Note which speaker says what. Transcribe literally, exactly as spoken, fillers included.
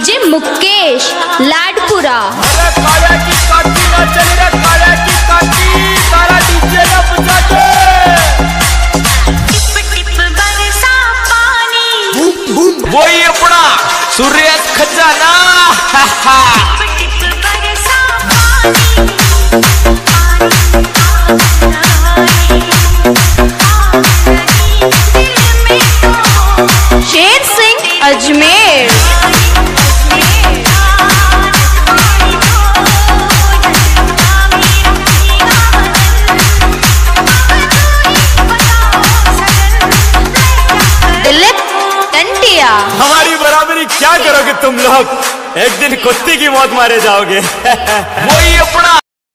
Speaker 1: DJ Mukesh Ladpura.
Speaker 2: अरे काया की काटी ना चली रे, काया की काटी सारा डीजे ना बजा दे।
Speaker 3: टिप टिप बरसा पानी,
Speaker 2: वही अपना सूर्य खजाना।
Speaker 3: टिप टिप बरसा पानी,
Speaker 1: शेर सिंह अजमेर। दिलीप टंटिया।
Speaker 2: हमारी बराबरी क्या करोगे तुम लोग, एक दिन कुत्ते की मौत मारे जाओगे। वही अपना